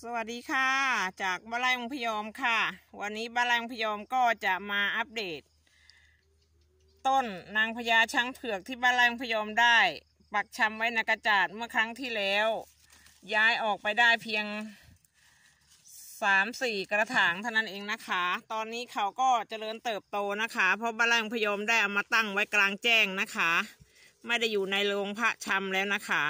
สวัสดีค่ะจากบ้านไร่องพยอมค่ะวันนี้บ้านไร่องพยอมก็จะมาอัปเดตต้นนางพญาช้างเผือกที่บ้านไร่องพยอมได้ปักชำไว้ในกระจาดเมื่อครั้งที่แล้วย้ายออกไปได้เพียง3-4 กระถางเท่านั้นเองนะคะตอนนี้เขาก็เจริญเติบโตนะคะเพราะบ้านไร่องพยอมได้เอามาตั้งไว้กลางแจ้งนะคะไม่ได้อยู่ในโรงพระชำแล้วนะคะ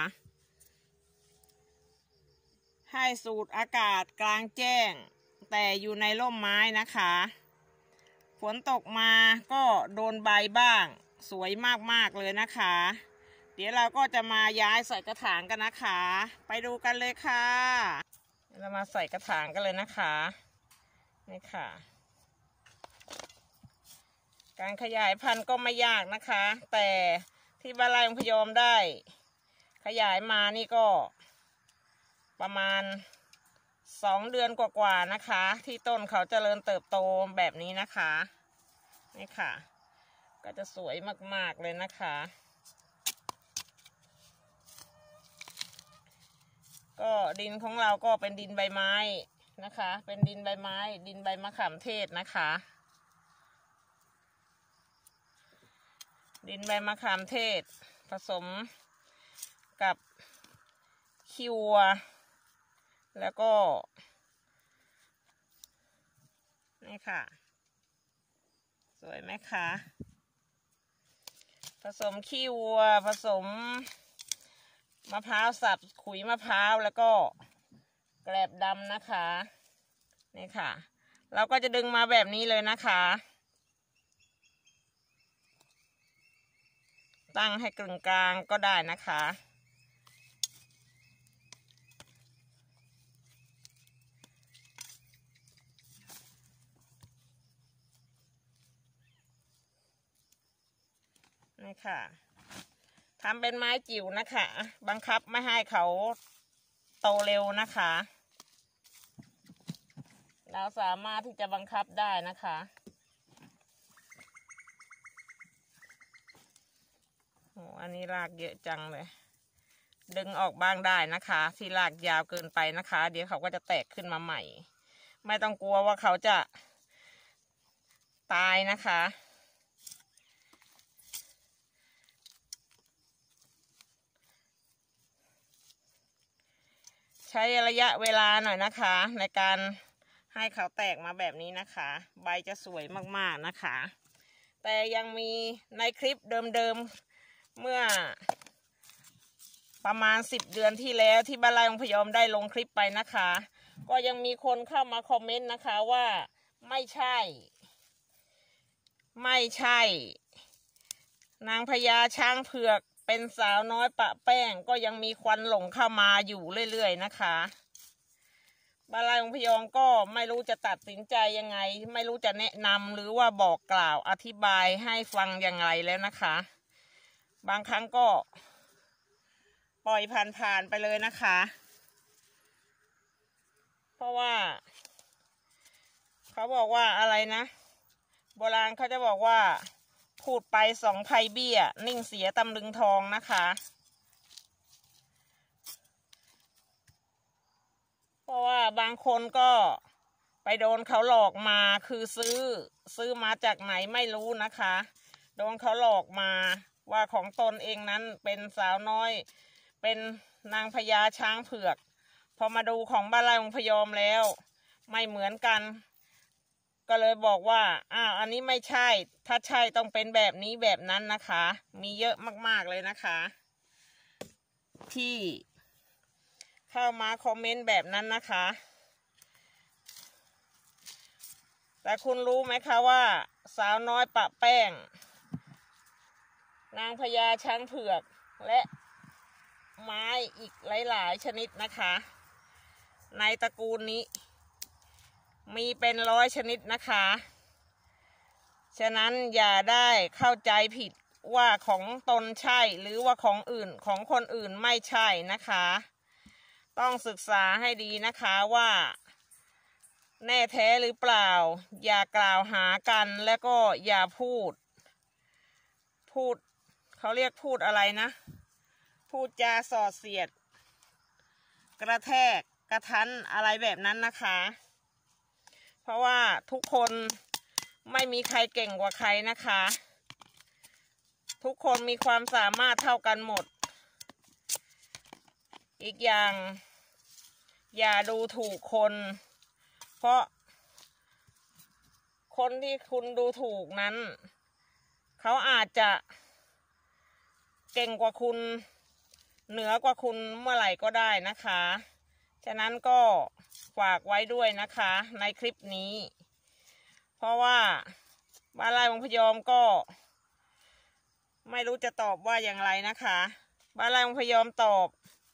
ให้สูดอากาศกลางแจ้งแต่อยู่ในร่มไม้นะคะฝนตกมาก็โดนใบบ้างสวยมากๆเลยนะคะเดี๋ยวเราก็จะมาย้ายใส่กระถางกันนะคะไปดูกันเลยค่ะเรามาใส่กระถางกันเลยนะคะนี่ค่ะการขยายพันธุ์ก็ไม่ยากนะคะแต่ที่บ้านไร่องพยอมได้ขยายมานี่ก็ประมาณ2 เดือนกว่าๆนะคะที่ต้นเขาเจริญเติบโตแบบนี้นะคะนี่ค่ะก็จะสวยมากๆเลยนะคะก็ดินของเราก็เป็นดินใบไม้นะคะเป็นดินใบไม้ดินใบมะขามเทศนะคะดินใบมะขามเทศผสมกับขี้วัวแล้วก็นี่ค่ะสวยไหมคะผสมขี้วัวผสมมะพร้าวสับขุยมะพร้าวแล้วก็แกลบดำนะคะนี่ค่ะเราก็จะดึงมาแบบนี้เลยนะคะตั้งให้กึ่งกลางก็ได้นะคะนี่ค่ะทำเป็นไม้จิ๋วนะคะบังคับไม่ให้เขาโตเร็วนะคะเราสามารถที่จะบังคับได้นะคะโอ้อันนี้รากเยอะจังเลยดึงออกบ้างได้นะคะที่รากยาวเกินไปนะคะเดี๋ยวเขาก็จะแตกขึ้นมาใหม่ไม่ต้องกลัวว่าเขาจะตายนะคะใช้ระยะเวลาหน่อยนะคะในการให้เขาแตกมาแบบนี้นะคะใบจะสวยมากๆนะคะแต่ยังมีในคลิปเดิมๆเมื่อประมาณ10 เดือนที่แล้วที่บ้านไร่องพยอมได้ลงคลิปไปนะคะก็ยังมีคนเข้ามาคอมเมนต์นะคะว่าไม่ใช่นางพญาช้างเผือกเป็นสาวน้อยปะแป้งก็ยังมีควันหลงเข้ามาอยู่เรื่อยๆนะคะบ้านไร่องพยอมก็ไม่รู้จะตัดสินใจยังไงไม่รู้จะแนะนำหรือว่าบอกกล่าวอธิบายให้ฟังยังไงแล้วนะคะบางครั้งก็ปล่อยผ่านไปเลยนะคะเพราะว่าเขาบอกว่าอะไรนะโบราณเขาจะบอกว่าพูดไป2 ไพเบี้ยนิ่งเสียตำลึงทองนะคะเพราะว่าบางคนก็ไปโดนเขาหลอกมาคือซื้อมาจากไหนไม่รู้นะคะโดนเขาหลอกมาว่าของตนเองนั้นเป็นสาวน้อยเป็นนางพญาช้างเผือกพอมาดูของบ้านไร่องพยอมแล้วไม่เหมือนกันก็เลยบอกว่าอันนี้ไม่ใช่ถ้าใช่ต้องเป็นแบบนี้แบบนั้นนะคะมีเยอะมากๆเลยนะคะที่เข้ามาคอมเมนต์แบบนั้นนะคะแต่คุณรู้ไหมคะว่าสาวน้อยปะแป้งนางพญาช้างเผือกและไม้อีกหลายๆชนิดนะคะในตระกูลนี้มีเป็น100 ชนิดนะคะฉะนั้นอย่าได้เข้าใจผิดว่าของตนใช่หรือว่าของคนอื่นไม่ใช่นะคะต้องศึกษาให้ดีนะคะว่าแน่แท้หรือเปล่าอย่ากล่าวหากันแล้วก็อย่าพูดเขาเรียกพูดอะไรนะพูดจาส่อเสียดกระแทกกระทันอะไรแบบนั้นนะคะ เพราะว่าทุกคนไม่มีใครเก่งกว่าใครนะคะ ทุกคนมีความสามารถเท่ากันหมดอีกอย่างอย่าดูถูกคนเพราะคนที่คุณดูถูกนั้นเขาอาจจะเก่งกว่าคุณเหนือกว่าคุณเมื่อไหร่ก็ได้นะคะฉะนั้นก็ฝากไว้ด้วยนะคะในคลิปนี้เพราะว่าบ้านไร่วงพยอมก็ไม่รู้จะตอบว่าอย่างไรนะคะบ้านไร่วงพยอมตอบ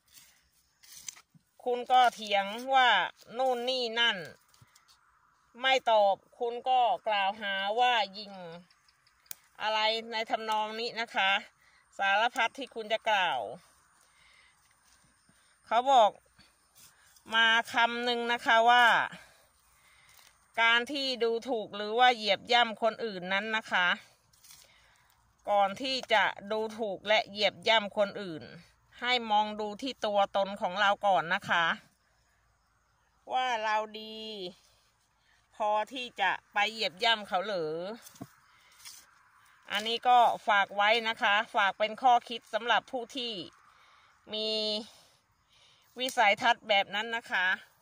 คุณก็เถียงว่านู่นนี่นั่นไม่ตอบคุณก็กล่าวหาว่ายิงอะไรในทำนองนี้นะคะสารพัดที่คุณจะกล่าวเขาบอกมาคำหนึ่งนะคะว่าการที่ดูถูกหรือว่าเหยียบย่ำคนอื่นนั้นนะคะก่อนที่จะดูถูกและเหยียบย่ำคนอื่นให้มองดูที่ตัวตนของเราก่อนนะคะว่าเราดีพอที่จะไปเหยียบย่ำเขาหรืออันนี้ก็ฝากไว้นะคะฝากเป็นข้อคิดสำหรับผู้ที่มีวิสัยทัศน์แบบนั้นนะคะ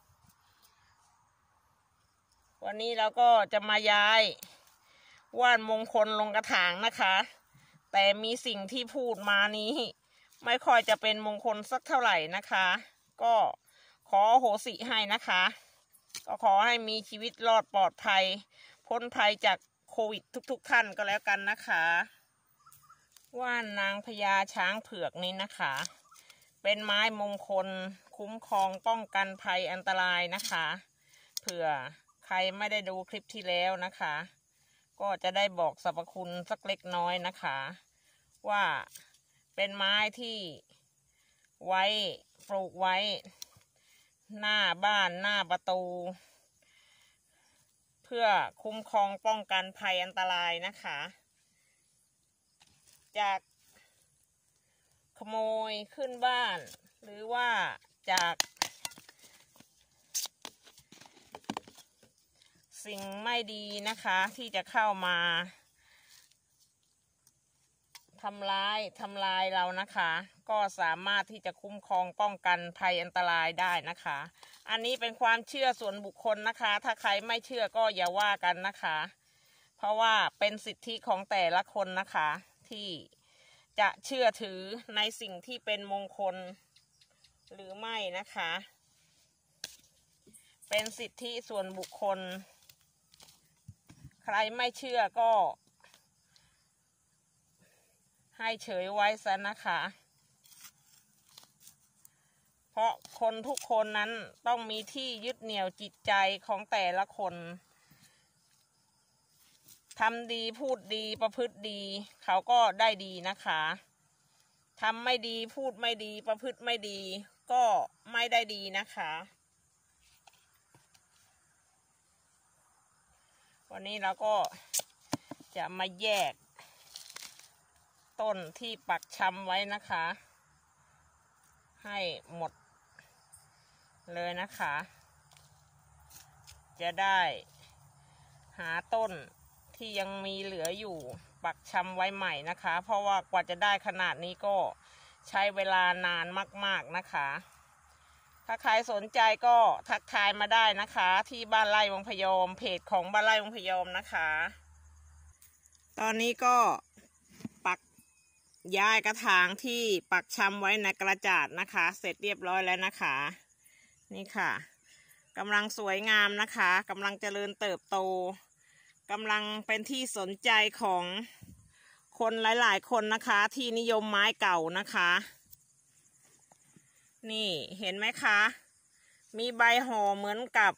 วันนี้เราก็จะมาย้ายว่านมงคลลงกระถางนะคะแต่มีสิ่งที่พูดมานี้ไม่ค่อยจะเป็นมงคลสักเท่าไหร่นะคะก็ขอโหสิให้นะคะก็ขอให้มีชีวิตรอดปลอดภัยพ้นภัยจากโควิดทุกท่านก็แล้วกันนะคะว่านนางพญาช้างเผือกนี้นะคะเป็นไม้มงคลคุ้มครองป้องกันภัยอันตรายนะคะเผื่อใครไม่ได้ดูคลิปที่แล้วนะคะก็จะได้บอกสรรพคุณสักเล็กน้อยนะคะว่าเป็นไม้ที่ไว้ปลูกไว้หน้าบ้านหน้าประตูเพื่อคุ้มครองป้องกันภัยอันตรายนะคะจากขโมยขึ้นบ้านหรือว่าจากสิ่งไม่ดีนะคะที่จะเข้ามาทำร้ายเรานะคะก็สามารถที่จะคุ้มครองป้องกันภัยอันตรายได้นะคะอันนี้เป็นความเชื่อส่วนบุคคลนะคะถ้าใครไม่เชื่อก็อย่าว่ากันนะคะเพราะว่าเป็นสิทธิของแต่ละคนนะคะที่จะเชื่อถือในสิ่งที่เป็นมงคลหรือไม่นะคะเป็นสิทธิส่วนบุคคลใครไม่เชื่อก็ให้เฉยไว้ซะนะคะเพราะคนทุกคนนั้นต้องมีที่ยึดเหนี่ยวจิตใจของแต่ละคนทำดีพูดดีประพฤติดีเขาก็ได้ดีนะคะทำไม่ดีพูดไม่ดีประพฤติไม่ดีก็ไม่ได้ดีนะคะวันนี้เราก็จะมาแยกต้นที่ปักชำไว้นะคะให้หมดเลยนะคะจะได้หาต้นที่ยังมีเหลืออยู่ปักชำไว้ใหม่นะคะเพราะว่ากว่าจะได้ขนาดนี้ก็ใช้เวลานานมากๆนะคะถ้าใครสนใจก็ทักทายมาได้นะคะที่บ้านไร่วงพยอมเพจของบ้านไร่วงพยอมนะคะตอนนี้ก็ปักย้ายกระถางที่ปักชำไว้ในกระจาดนะคะเสร็จเรียบร้อยแล้วนะคะนี่ค่ะกำลังสวยงามนะคะกำลังเจริญเติบโตกำลังเป็นที่สนใจของคนหลายๆคนนะคะที่นิยมไม้เก่านะคะนี่เห็นไหมคะมีใบห่อเหมือนกับ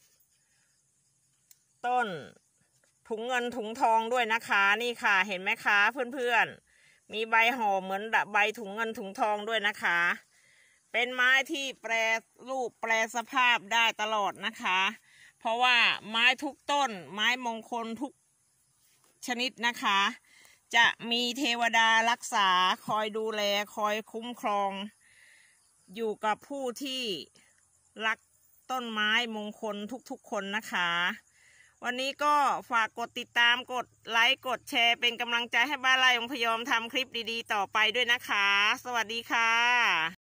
ต้นถุงเงินถุงทองด้วยนะคะนี่ค่ะเห็นไหมคะเพื่อนๆมีใบห่อเหมือนใบถุงเงินถุงทองด้วยนะคะเป็นไม้ที่แปรรูปแปรสภาพได้ตลอดนะคะเพราะว่าไม้ทุกต้นไม้มงคลทุกชนิดนะคะจะมีเทวดารักษาคอยดูแลคอยคุ้มครองอยู่กับผู้ที่รักต้นไม้มงคลทุกๆคนนะคะวันนี้ก็ฝากกดติดตามกดไลค์กดแชร์เป็นกำลังใจให้บ้านไร่องพยอมทำคลิปดีๆต่อไปด้วยนะคะสวัสดีค่ะ